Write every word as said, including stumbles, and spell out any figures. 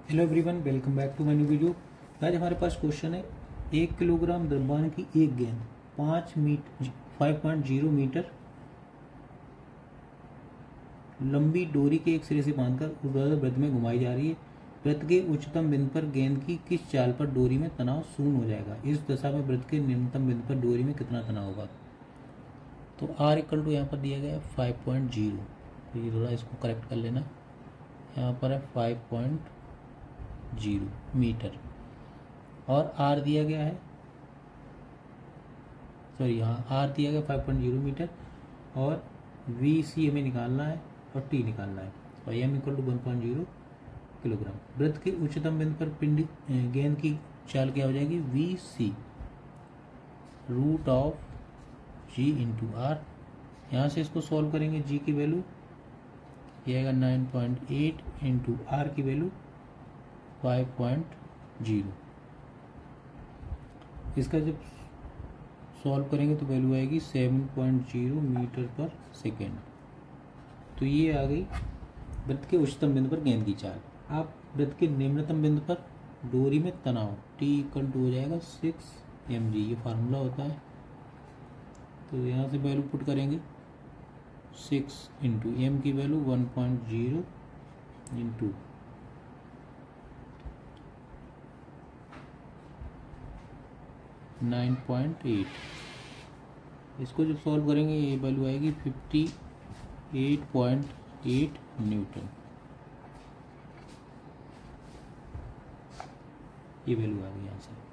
Hello everyone, welcome back to my new video. आज हमारे पास question है, एक किलोग्राम द्रव्यमान की एक गेंद पाँच metre five point zero metre लंबी डोरी के एक सिरे से बांधकर ऊर्ध्वाधर वृत्त में घुमाई जा रही है। वृत्त के उच्चतम बिंदु पर गेंद की किस चाल पर डोरी में तनाव शून्य हो जाएगा? इस दशा में वृत्त के निम्नतम बिंदु पर डोरी में कितना तनाव होगा? तो आर इक्वल टू यहाँ पर दिया गया है फाइव पॉइंट जीरो। तो ये थोड़ा इसको करेक्ट कर लेना। यहाँ पर है फाइव पॉइंट जीरो मीटर और आर दिया गया है, सॉरी यहाँ आर दिया गया फाइव पॉइंट जीरो मीटर और वी सी हमें निकालना है और टी निकालना है और M equal to one point zero kilogram. वृत्त के उच्चतम बिंदु पर पिंड गेंद की चाल क्या हो जाएगी? V C root of G into R. यहाँ से इसको सॉल्व करेंगे, जी की वैल्यू ये आएगा nine point eight into R की वैल्यू फाइव पॉइंट जीरो। इसका जब सॉल्व करेंगे तो वैल्यू आएगी seven point zero metre per second. तो ये आ गई वृत्त के उच्चतम बिंदु पर गेंद की चाल। आप वृत्त के निम्नतम बिंदु पर डोरी में तनाव टी इक्वल टू हो जाएगा सिक्स एम जी, ये फार्मूला होता है। तो यहाँ से वैल्यू पुट करेंगे सिक्स इंटू एम की value one point zero into nine point eight. इसको जब सॉल्व करेंगे ये वैल्यू आएगी fifty eight point eight newton. ये वैल्यू आ गई यहाँ से।